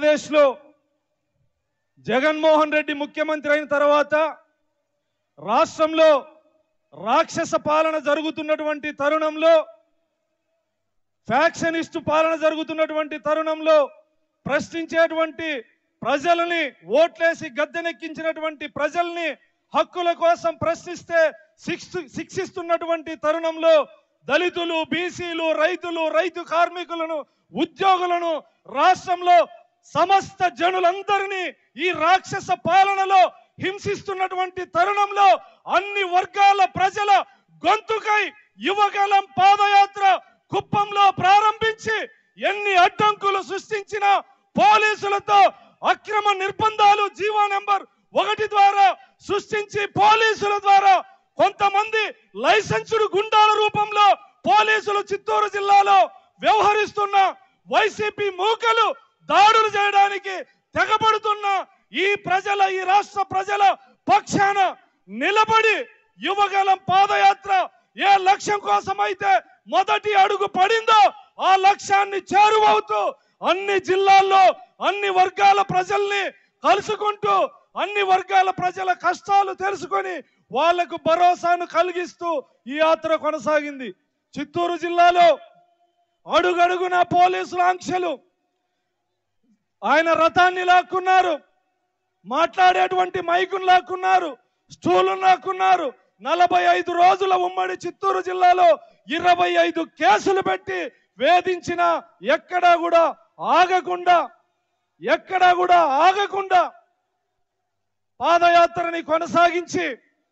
ఆంధ్రప్రదేశ్లో జగన్మోహన్ రెడ్డి ముఖ్యమంత్రి అయిన తర్వాత రాష్ట్రంలో రాక్షస పాలన జరుగుతున్నటువంటి తరుణంలో, ఫ్యాక్షనిస్టు పాలన జరుగుతున్నటువంటి తరుణంలో ప్రశ్నించేటువంటి ప్రజలని, ఓట్లేసి గద్దెనెక్కించినటువంటి ప్రజల్ని హక్కుల కోసం ప్రశ్నిస్తే శిక్షిస్తున్నటువంటి తరుణంలో దళితులు, బీసీలు, రైతులు, రైతు కార్మికులను, ఉద్యోగులను, రాష్ట్రంలో సమస్త జనులందరినీ ఈ రాక్షస పాలనలో హింసిస్తున్నటువంటి తరుణంలో అన్ని వర్గాల ప్రజల గొంతుకై యువగలం పాదయాత్ర కుప్పంలో ప్రారంభించి ఎన్ని అడ్డంకులు సృష్టించిన పోలీసులతో అక్రమ నిర్బంధాలు జీవో నెంబర్ 1 ద్వారా సృష్టించి పోలీసుల ద్వారా కొంతమంది లైసెన్సుడు గుండాల రూపంలో పోలీసులు చిత్తూరు జిల్లాలో వ్యవహరిస్తున్న వైసీపీ మూకలు దాడులు చేయడానికి తెగబడుతున్న ఈ రాష్ట్ర ప్రజల పక్షాన నిలబడి యువగలం పాదయాత్ర ఏ లక్ష్యం కోసమైతే మొదటి అడుగు పడిందో ఆ లక్ష్యాన్ని చేరువవుతూ అన్ని జిల్లాల్లో అన్ని వర్గాల ప్రజల్ని కలుసుకుంటూ అన్ని వర్గాల ప్రజల కష్టాలు తెలుసుకొని వాళ్లకు భరోసాను కలిగిస్తూ ఈ యాత్ర కొనసాగింది. చిత్తూరు జిల్లాలో అడుగడుగున పోలీసుల ఆంక్షలు, ఆయన రథాన్ని లాక్కున్నారు, మాట్లాడేటువంటి మైకును లాక్కున్నారు, స్టూలు లాక్కున్నారు. 45 రోజుల ఉమ్మడి చిత్తూరు జిల్లాలో 25 కేసులు పెట్టి వేధించిన ఎక్కడా కూడా ఆగకుండా పాదయాత్రని కొనసాగించి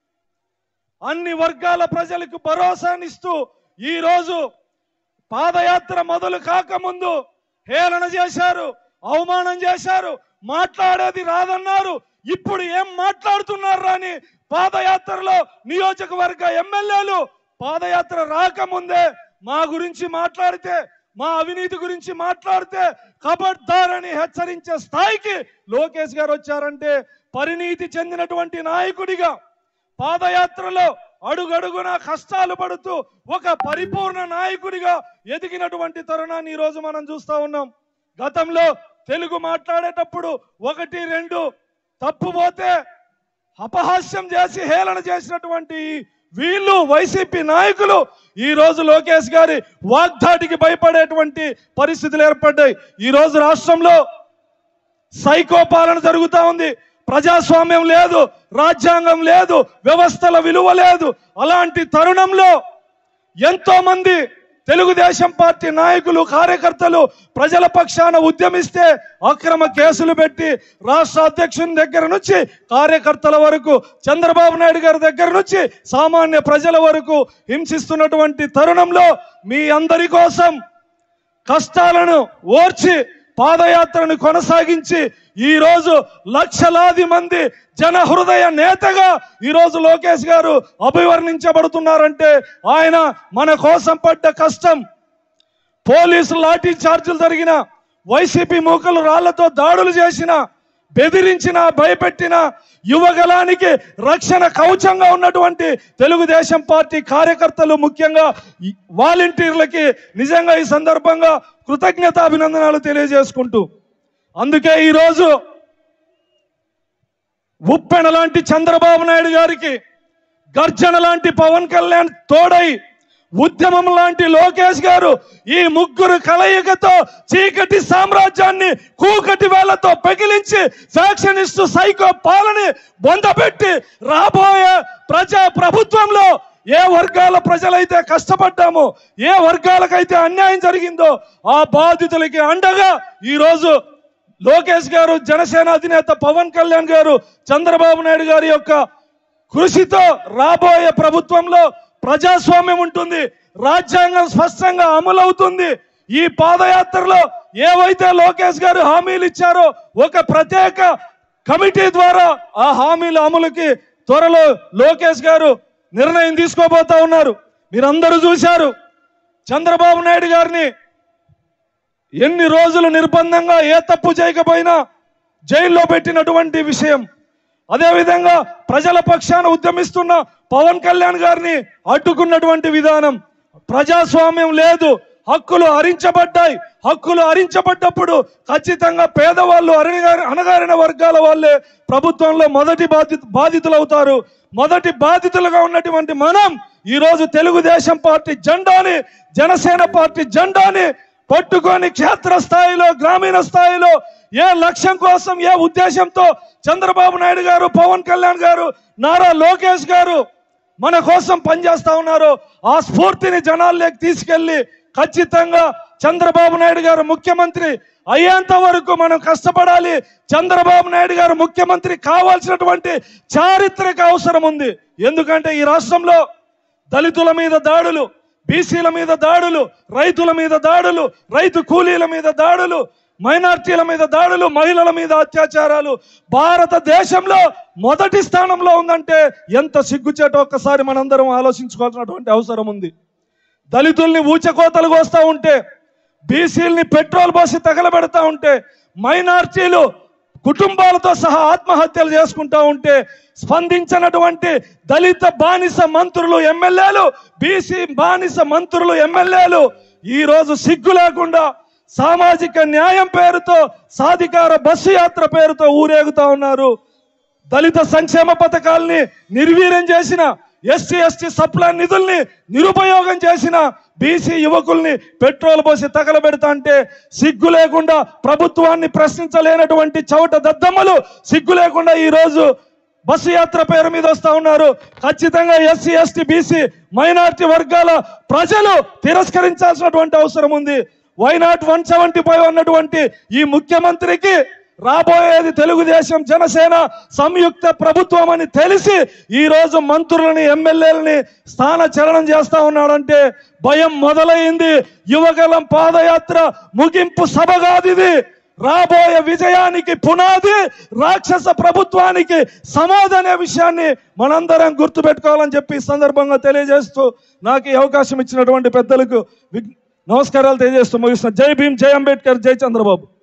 అన్ని వర్గాల ప్రజలకు భరోసానిస్తూ ఈ రోజు పాదయాత్ర మొదలు కాకముందు హేళన చేశారు, అవమానం చేశారు, మాట్లాడేది రాదన్నారు. ఇప్పుడు ఏం మాట్లాడుతున్నారు అని పాదయాత్రలో నియోజకవర్గ ఎమ్మెల్యేలు పాదయాత్ర రాకముందే మా గురించి మాట్లాడితే, మా అవినీతి గురించి మాట్లాడితే ఖబర్దారని హెచ్చరించే స్థాయికి లోకేష్ గారు వచ్చారంటే పరిణీతి చెందినటువంటి నాయకుడిగా పాదయాత్రలో అడుగడుగున కష్టాలు పడుతూ ఒక పరిపూర్ణ నాయకుడిగా ఎదిగినటువంటి తరుణాన్ని ఈరోజు మనం చూస్తా ఉన్నాం. గతంలో తెలుగు మాట్లాడేటప్పుడు 1-2 తప్పుపోతే అపహాస్యం చేసి హేళన చేసినటువంటి వీళ్ళు వైసీపీ నాయకులు ఈ రోజు లోకేష్ గారి వాగ్దాటికి భయపడేటువంటి పరిస్థితులు ఏర్పడ్డాయి. ఈ రోజు రాష్ట్రంలో సైకో పాలన జరుగుతూ ఉంది. ప్రజాస్వామ్యం లేదు, రాజ్యాంగం లేదు, వ్యవస్థల విలువ లేదు. అలాంటి తరుణంలో ఎంతో మంది తెలుగుదేశం పార్టీ నాయకులు, కార్యకర్తలు ప్రజల పక్షాన ఉద్యమిస్తే అక్రమ కేసులు పెట్టి రాష్ట్ర అధ్యక్షుని దగ్గర నుంచి కార్యకర్తల వరకు, చంద్రబాబు నాయుడు గారి దగ్గర నుంచి సామాన్య ప్రజల వరకు హింసిస్తున్నటువంటి తరుణంలో మీ అందరి కోసం కష్టాలను ఓర్చి పాదయాత్రను కొనసాగించి ఈ రోజు లక్షలాది మంది జన హృదయ నేతగా ఈ రోజు లోకేష్ గారు అభివర్ణించబడుతున్నారంటే ఆయన మన కోసం పడ్డ కష్టం. పోలీసులు లాఠీ చార్జీలు జరిగిన, వైసీపీ మూకలు రాళ్లతో దాడులు చేసిన, బెదిరించిన, భయపెట్టిన, యువగలానికి రక్షణ కవచంగా ఉన్నటువంటి తెలుగుదేశం పార్టీ కార్యకర్తలు, ముఖ్యంగా వాలంటీర్లకి నిజంగా ఈ సందర్భంగా కృతజ్ఞతాభినందనాలు తెలియజేసుకుంటూ, అందుకే ఈరోజు ఉప్పెన లాంటి చంద్రబాబు నాయుడు గారికి, గర్జన లాంటి పవన్ కళ్యాణ్ తోడై, ఉద్యమం లాంటి లోకేష్ గారు ఈ ముగ్గురు కలయికతో చీకటి సామ్రాజ్యాన్ని కూకటి వేళ్లతో పెకిలించి ఫ్యాక్షనిస్టు సైకో పాలని బొందపెట్టి రాబోయే ప్రజా ప్రభుత్వంలో ఏ వర్గాల ప్రజలైతే కష్టపడ్డామో, ఏ వర్గాలకైతే అన్యాయం జరిగిందో ఆ బాధితులకి అండగా ఈరోజు లోకేష్ గారు, జనసేన అధినేత పవన్ కళ్యాణ్ గారు, చంద్రబాబు నాయుడు గారి యొక్క కృషితో రాబోయే ప్రభుత్వంలో ప్రజాస్వామ్యం ఉంటుంది, రాజ్యాంగం స్పష్టంగా అమలవుతుంది. ఈ పాదయాత్రలో ఏవైతే లోకేష్ గారు హామీలు ఇచ్చారో ఒక ప్రత్యేక కమిటీ ద్వారా ఆ హామీల అమలుకి త్వరలో లోకేష్ గారు నిర్ణయం తీసుకోబోతా ఉన్నారు. మీరందరూ చూశారు చంద్రబాబు నాయుడు గారిని ఎన్ని రోజులు నిర్బంధంగా ఏ తప్పు చేయకపోయినా జైల్లో పెట్టినటువంటి విషయం. అదేవిధంగా ప్రజల పక్షాన ఉద్యమిస్తున్న పవన్ కళ్యాణ్ గారిని అడ్డుకున్నటువంటి విధానం. ప్రజాస్వామ్యం లేదు, హక్కులు హరించబడ్డాయి, హక్కులు హరించబడ్డప్పుడు ఖచ్చితంగా పేదవాళ్ళు అణగారిన వర్గాల వాళ్ళే ప్రభుత్వంలో మొదటి బాధితులు అవుతారు. మొదటి బాధితులుగా ఉన్నటువంటి మనం ఈరోజు తెలుగుదేశం పార్టీ జెండాని, జనసేన పార్టీ జెండాని పట్టుకొని క్షేత్రస్థాయిలో, గ్రామీణ స్థాయిలో ఏ లక్ష్యం కోసం, ఏ ఉద్దేశంతో చంద్రబాబు నాయుడు గారు, పవన్ కళ్యాణ్ గారు, నారా లోకేష్ గారు మన కోసం పనిచేస్తా ఉన్నారు, ఆ స్ఫూర్తిని జనాల్లోకి తీసుకెళ్లి ఖచ్చితంగా చంద్రబాబు నాయుడు గారు ముఖ్యమంత్రి అయ్యేంత వరకు మనం కష్టపడాలి. చంద్రబాబు నాయుడు గారు ముఖ్యమంత్రి కావాల్సినటువంటి చారిత్రక అవసరం ఉంది. ఎందుకంటే ఈ రాష్ట్రంలో దళితుల మీద దాడులు, బీసీల మీద దాడులు, రైతుల మీద దాడులు, రైతు కూలీల మీద దాడులు, మైనార్టీల మీద దాడులు, మహిళల మీద అత్యాచారాలు భారతదేశంలో మొదటి స్థానంలో ఉందంటే ఎంత సిగ్గుచేటో ఒక్కసారి మనందరం ఆలోచించుకోవాల్సినటువంటి అవసరం ఉంది. దళితుల్ని ఊచకోతలు కోస్తా ఉంటే, బీసీల్ని పెట్రోల్ పోసి తగలబెడతా ఉంటే, మైనార్టీలు కుటుంబాలతో సహా ఆత్మహత్యలు చేసుకుంటా ఉంటే స్పందించినటువంటి దళిత బానిస మంత్రులు, ఎమ్మెల్యేలు, బీసీ బానిస మంత్రులు, ఎమ్మెల్యేలు ఈరోజు సిగ్గు లేకుండా సామాజిక న్యాయం పేరుతో, సాధికార బస్సు యాత్ర పేరుతో ఊరేగుతా ఉన్నారు. దళిత సంక్షేమ పథకాల్ని నిర్వీర్యం చేసిన, ఎస్సీ ఎస్టీ సప్లై నిధుల్ని నిరుపయోగం చేసిన బీసీ యువకుల్ని పెట్రోల్ పోసి తగలబెడతా అంటే సిగ్గు లేకుండా, ప్రభుత్వాన్ని ప్రశ్నించలేనటువంటి చవట దద్దమ్మలు సిగ్గు లేకుండా ఈరోజు బస్సు యాత్ర పేరు మీద వస్తా ఉన్నారు. ఖచ్చితంగా ఎస్సీ ఎస్టీ బీసీ మైనార్టీ వర్గాల ప్రజలు తిరస్కరించాల్సినటువంటి అవసరం ఉంది. వైనాట్ 175 అన్నటువంటి ఈ ముఖ్యమంత్రికి రాబోయేది తెలుగుదేశం జనసేన సంయుక్త ప్రభుత్వం అని తెలిసి ఈరోజు మంత్రులని, ఎమ్మెల్యేలని స్థానచలనం చేస్తా ఉన్నాడంటే భయం మొదలైంది. యువగలం పాదయాత్ర ముగింపు సభ కాదిది. రాబోయే విజయానికి పునాది రాక్షస ప్రభుత్వానికి సమాధాన విషయాన్ని మనందరం గుర్తుపెట్టుకోవాలని చెప్పి ఈ సందర్భంగా తెలియజేస్తూ నాకు ఈ అవకాశం ఇచ్చినటువంటి పెద్దలకు నమస్కారాలు తెలియజేస్తూ ముగిస్తున్నా. జై భీమ్, జై అంబేద్కర్, జై చంద్రబాబు.